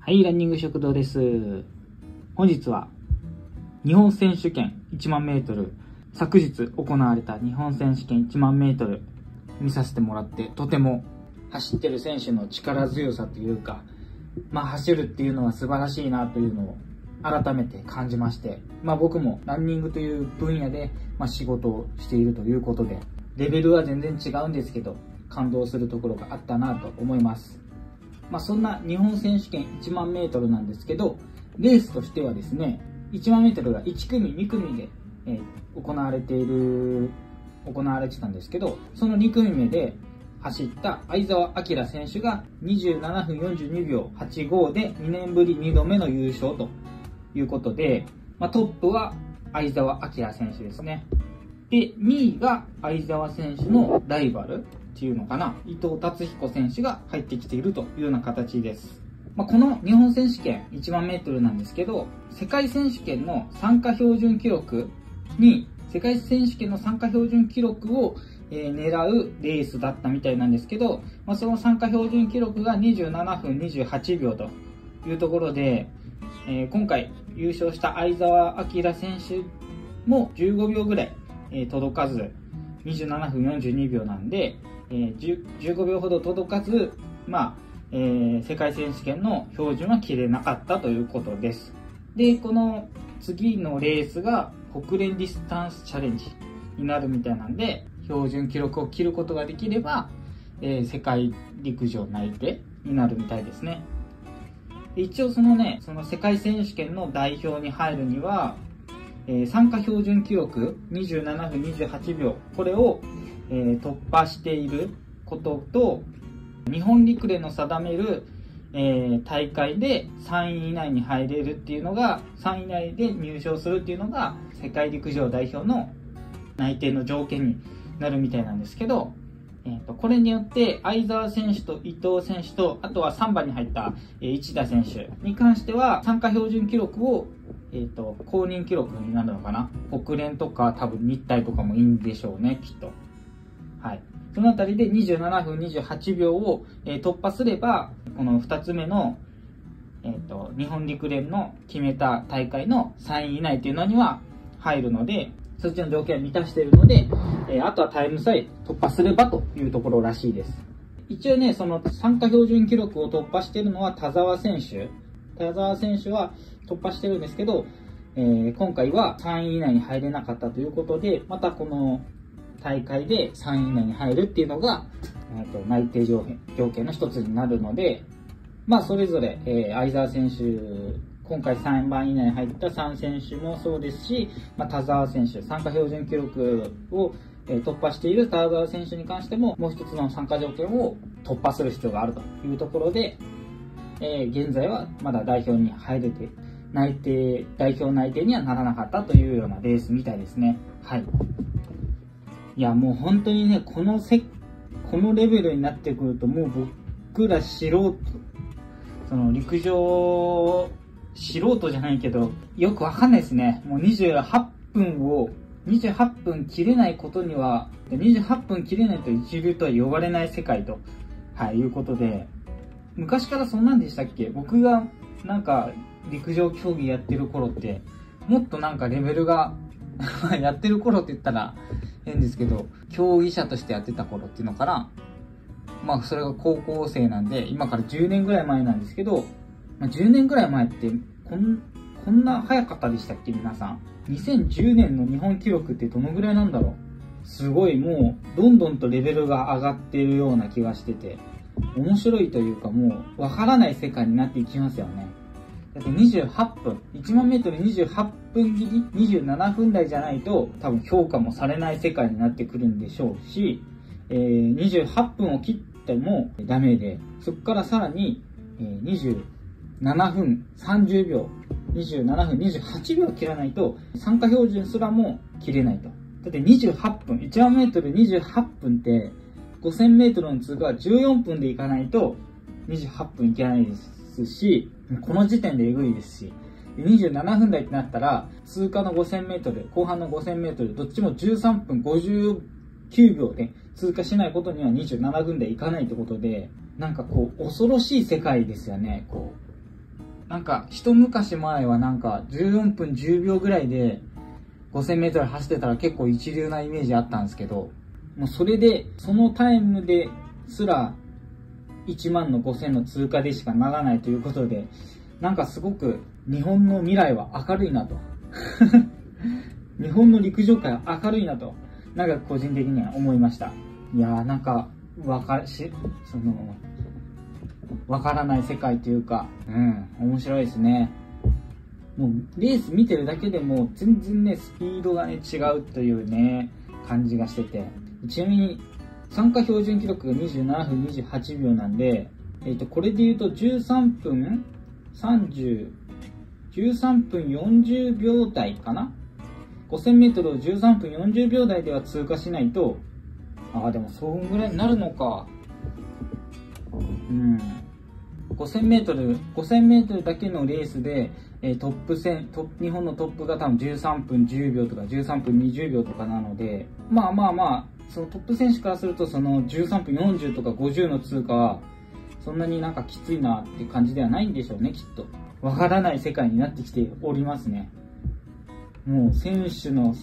はい、ランニング食堂です。本日は日本選手権1万メートル、昨日行われた日本選手権1万メートル見させてもらって、とても走ってる選手の力強さというか、走るっていうのは素晴らしいなというのを改めて感じまして、僕もランニングという分野で、仕事をしているということで、レベルは全然違うんですけど、感動するところがあったなと思います。そんな日本選手権1万メートルなんですけど、レースとしてはですね、1万メートルが1組、2組で、行われてたんですけど、その2組目で走った相澤晃選手が27分42秒85で2年ぶり2度目の優勝ということで、トップは相澤晃選手ですね。で、2位が相澤選手のライバルっていうのかな、伊藤達彦選手が入ってきているというような形です。この日本選手権1万メートルなんですけど、世界選手権の参加標準記録を狙うレースだったみたいなんですけど、その参加標準記録が27分28秒というところで、今回優勝した相澤晃選手も15秒ぐらい、届かず27分42秒なんで、15秒ほど届かず、世界選手権の標準は切れなかったということです。で、この次のレースが国連ディスタンスチャレンジになるみたいなんで、標準記録を切ることができれば、世界陸上内定になるみたいですね。一応その世界選手権の代表に入るには、参加標準記録27分28秒、これを、突破していることと、日本陸連の定める、大会で3位以内に入れるっていうのが、3位以内で入賞するっていうのが世界陸上代表の内定の条件になるみたいなんですけど、これによって相澤選手と伊藤選手と、あとは3番に入った市田選手に関しては参加標準記録を公認記録になるのかな、国連とか多分日体とかもいいんでしょうね、きっと。はい。そのあたりで27分28秒を突破すれば、この2つ目の日本陸連の決めた大会の3位以内というのには入るので、そっちの条件を満たしているので、あとはタイムさえ突破すればというところらしいです。一応その参加標準記録を突破しているのは田澤選手は突破してるんですけど、今回は3位以内に入れなかったということで、またこの大会で3位以内に入るっていうのが、内定条件の一つになるので、それぞれ、相澤選手、今回3番以内に入った3選手もそうですし、田澤選手、参加標準記録を突破している田澤選手に関しても、もう一つの参加条件を突破する必要があるというところで、現在はまだ代表に入れて、代表内定にはならなかったというようなレースみたいですね。はい。いや、もう本当にこのレベルになってくると、もう僕ら素人、陸上素人じゃないけど、よくわかんないですね。もう28分切れないことには、28分切れないと一流とは呼ばれない世界と、いうことで、昔からそんなんでしたっけ？僕が陸上競技やってる頃って、もっとレベルがやってる頃って言ったら変ですけど、競技者としてやってた頃っていうのかな。それが高校生なんで、今から10年ぐらい前なんですけど、10年ぐらい前ってこんな早かったでしたっけ、皆さん。2010年の日本記録ってどのぐらいなんだろう。すごいもう、どんどんとレベルが上がっているような気がしてて、面白いというか、もう、わからない世界になっていきますよね。だって28分、1万メートル28分切り、27分台じゃないと、多分評価もされない世界になってくるんでしょうし、28分を切ってもダメで、そこからさらに、27分30秒、27分28秒切らないと、参加標準すらも切れないと。だって28分、1万メートル28分って、5000メートルの通過は14分でいかないと28分いけないですし、この時点でえぐいですし、27分台ってなったら、通過の5000メートル、後半の5000メートル、どっちも13分59秒で通過しないことには27分台いかないってことで、恐ろしい世界ですよね。 なんか一昔前はなんか14分10秒ぐらいで5000メートル走ってたら結構一流なイメージあったんですけど、もうそれで、そのタイムですら1万の5000の通過でしかならないということで、なんかすごく日本の未来は明るいなと。日本の陸上界は明るいなと、なんか個人的には思いました。いやーなんか、わからない世界というか、面白いですね。もうレース見てるだけでも全然ね、スピードがね、違うというね、感じがしてて。ちなみに、参加標準記録が27分28秒なんで、これで言うと13分40秒台かな ?5000 メートルを13分40秒台では通過しないと、でもそんぐらいになるのか。5000メートルだけのレースで、日本のトップが多分13分10秒とか13分20秒とかなので、そのトップ選手からするとその13分40とか50の通過は、そんなになんかきついなって感じではないんでしょうね、きっと。わからない世界になってきておりますね。もう選手の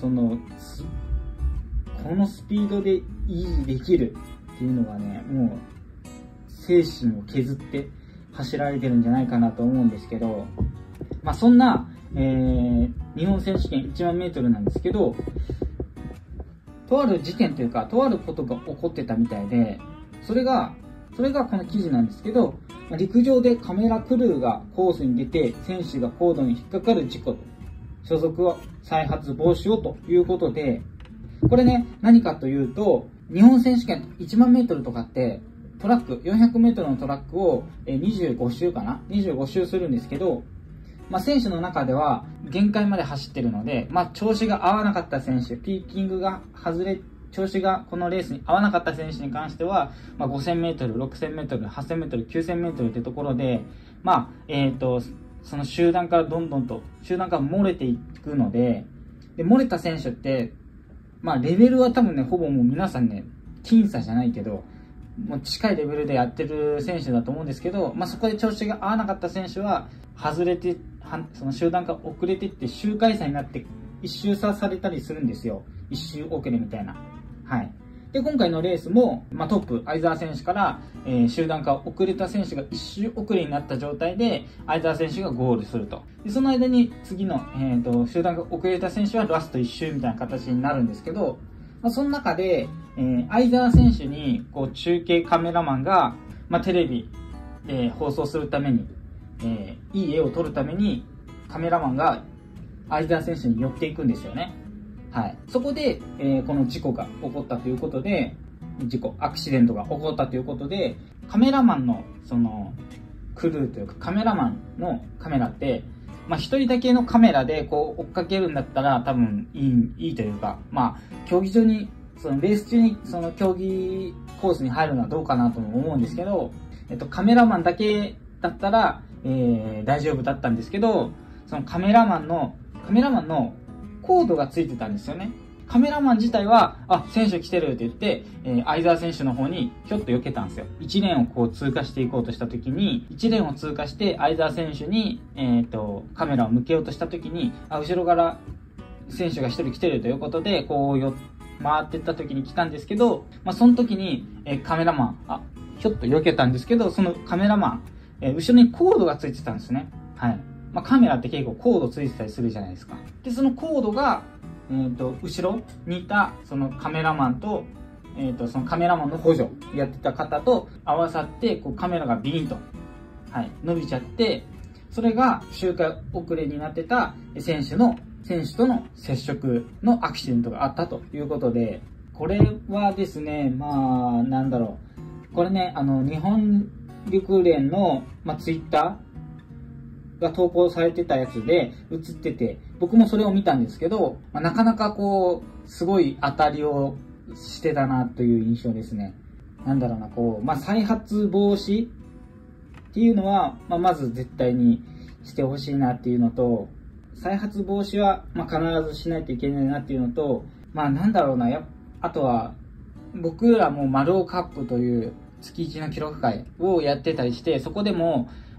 このスピードで維持できるっていうのがね、もう精神を削って走られてるんじゃないかなと思うんですけど、そんな、日本選手権1万メートルなんですけど、とある事件というか、とあることが起こってたみたいで、それがこの記事なんですけど、陸上でカメラクルーがコースに出て、選手がコードに引っかかる事故と、所属は再発防止をということで、これね、何かというと、日本選手権1万メートルとかって、トラック、400メートルのトラックを25周かな ?25 周するんですけど、選手の中では限界まで走ってるので、調子が合わなかった選手、ピーキングが外れ、調子がこのレースに合わなかった選手に関しては、5000メートル、6000メートル、8000メートル、9000メートルってところで、その集団からどんどんと、集団から漏れていくので、漏れた選手って、レベルは多分ね、ほぼもう皆さんね、僅差じゃないけど、もう近いレベルでやってる選手だと思うんですけど、そこで調子が合わなかった選手は、外れて、その集団から遅れていって周回差になって一周差されたりするんですよ。一周遅れみたいな。はい。で、今回のレースも、トップ、相澤選手から、集団から遅れた選手が一周遅れになった状態で、相澤選手がゴールすると。で、その間に次の、集団が遅れた選手はラスト一周みたいな形になるんですけど、その中で、相澤選手に、中継カメラマンが、テレビで放送するために、いい絵を撮るために、カメラマンが相澤選手に寄っていくんですよね。はい。そこで、この事故が起こったということで、アクシデントが起こったということで、カメラマンの、クルーというか、カメラマンのカメラって、一人だけのカメラで追っかけるんだったら多分いいというか、競技場に、レース中に競技コースに入るのはどうかなとも思うんですけど、カメラマンだけだったら、大丈夫だったんですけど、そのカメラマンのコードがついてたんですよね。カメラマン自体は、選手来てるって言って、相澤選手の方にひょっと避けたんですよ。1レーンを通過していこうとした時に、1レーンを通過して相澤選手に、カメラを向けようとした時に、後ろから選手が1人来てるということで、回ってった時に来たんですけど、その時に、カメラマン、ひょっと避けたんですけど、そのカメラマン、後ろにコードがついてたんですね。はい。カメラって結構コードついてたりするじゃないですか。で、そのコードが、後ろにいた、そのカメラマンと、そのカメラマンの補助やってた方と合わさって、カメラがビーンと、はい、伸びちゃって、それが周回遅れになってた選手との接触のアクシデントがあったということで、これはですね、これね、日本陸連の、ツイッターが投稿されてたやつで映ってて、僕もそれを見たんですけど、なかなかすごい当たりをしてたなという印象ですね。再発防止っていうのは、まず絶対にしてほしいなっていうのと、再発防止は、必ずしないといけないなっていうのと、あとは、僕らも丸尾カップという月1の記録会をやってたりして、そこでも、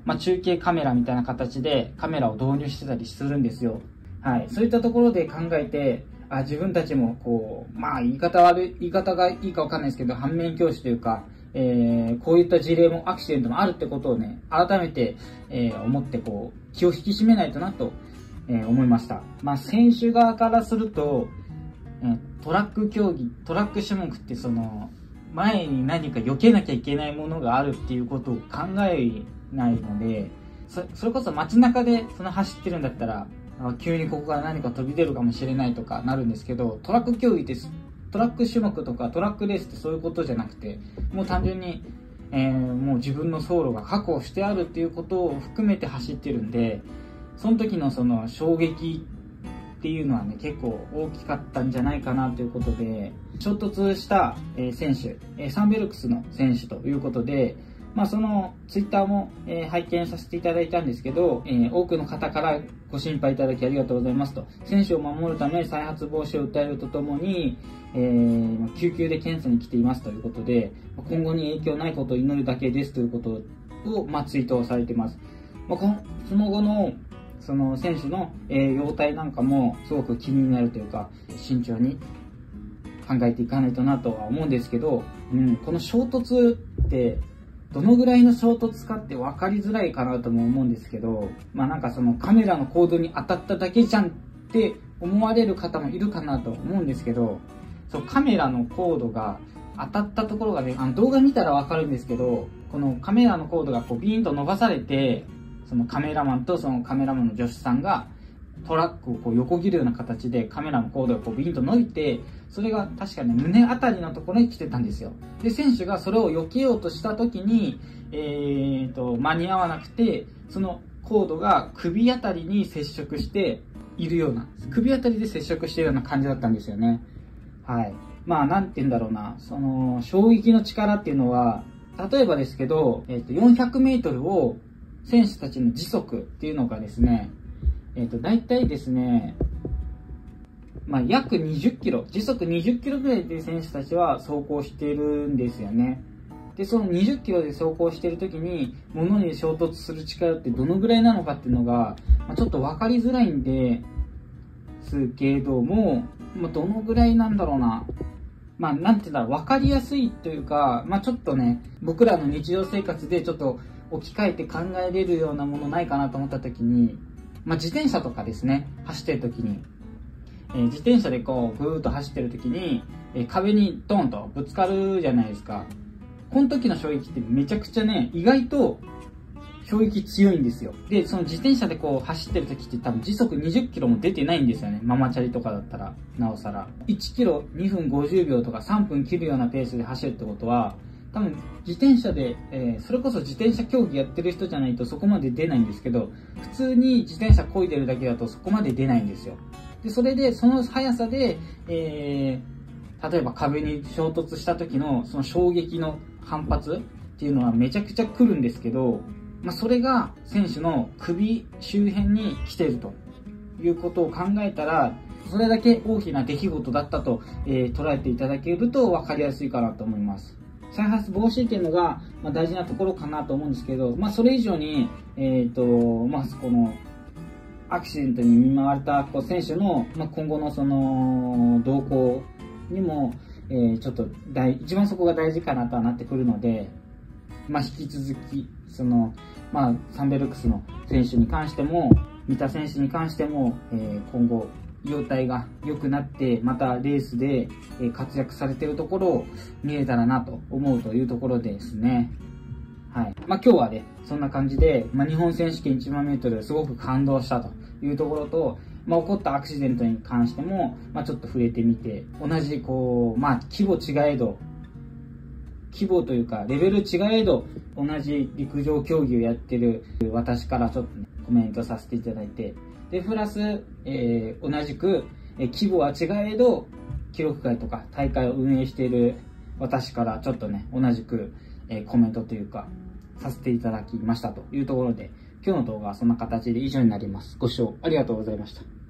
中継カメラみたいな形でカメラを導入してたりするんですよ。はい。そういったところで考えて、自分たちも言い方がいいかわかんないですけど、反面教師というか、こういった事例もアクシデントもあるってことをね、改めて、思って気を引き締めないとなと、思いました。選手側からすると、トラック競技、トラック種目って前に何か避けなきゃいけないものがあるっていうことを考えないので、それこそ街中で走ってるんだったら、急にここから何か飛び出るかもしれないとかなるんですけど、トラック競技って、トラック種目とかトラックレースってそういうことじゃなくて、もう単純に、もう自分の走路が確保してあるっていうことを含めて走ってるんで、その時の衝撃っていうのはね、結構大きかったんじゃないかなということで、衝突した、選手、サンベルクスの選手ということで、そのツイッターも、拝見させていただいたんですけど、多くの方からご心配いただきありがとうございますと。選手を守るため再発防止を訴えるとともに、救急で検査に来ていますということで、今後に影響ないことを祈るだけですということを、ツイートをされています。その後の選手の、容体なんかもすごく気になるというか、慎重に考えていかないとなとは思うんですけど、この衝突ってどのぐらいの衝突かって分かりづらいかなとも思うんですけど、カメラのコードに当たっただけじゃんって思われる方もいるかなと思うんですけど、カメラのコードが当たったところがね、動画見たら分かるんですけど、このカメラのコードがビーンと伸ばされて、そのカメラマンとそのカメラマンの助手さんがトラックを横切るような形でカメラのコードがビーンと伸びて、それが確かに胸あたりのところに来てたんですよ。で、選手がそれを避けようとした時に、間に合わなくて、そのコードが首あたりに接触しているような、首あたりで接触しているような感じだったんですよね。はい。なんて言うんだろうな、衝撃の力っていうのは、例えばですけど、400メートルを選手たちの時速っていうのがですね、大体ですね、約20キロ、時速20キロぐらいで選手たちは走行しているんですよね。で、その20キロで走行しているときに、物に衝突する力ってどのぐらいなのかっていうのが、ちょっと分かりづらいんですけども、どのぐらいなんだろうな。なんていうんだろう、分かりやすいというか、ちょっとね、僕らの日常生活でちょっと置き換えて考えれるようなものないかなと思ったときに、自転車とかですね、走ってるときに、自転車でぐーっと走ってるときに、壁にドンとぶつかるじゃないですか。この時の衝撃ってめちゃくちゃね、意外と衝撃強いんですよ。で、その自転車で走ってる時って多分時速20キロも出てないんですよね。ママチャリとかだったら、なおさら。1キロ2分50秒とか3分切るようなペースで走るってことは、多分自転車で、それこそ自転車競技やってる人じゃないとそこまで出ないんですけど、普通に自転車漕いでるだけだとそこまで出ないんですよ。で、それで、その速さで、例えば壁に衝突した時のその衝撃の反発っていうのはめちゃくちゃ来るんですけど、それが選手の首周辺に来てるということを考えたら、それだけ大きな出来事だったと、捉えていただけると分かりやすいかなと思います。再発防止っていうのが、大事なところかなと思うんですけど、それ以上に、このアクシデントに見舞われた選手の、今後のその動向にも、ちょっと一番そこが大事かなとはなってくるので、引き続きサンベルクスの選手に関しても三田選手に関しても、今後容体が良くなってまたレースで活躍されているところを見れたらなと思うというところですね。はい。今日はね、そんな感じで、日本選手権1万メートルすごく感動したというところと、起こったアクシデントに関しても、ちょっと触れてみて、同じ規模違えど、規模というかレベル違えど、同じ陸上競技をやってる私からちょっとね、コメントさせていただいて、で、プラス、同じく、規模は違えど、記録会とか大会を運営している私からちょっとね、同じく、コメントというか、させていただきましたというところで、今日の動画はそんな形で以上になります。ご視聴ありがとうございました。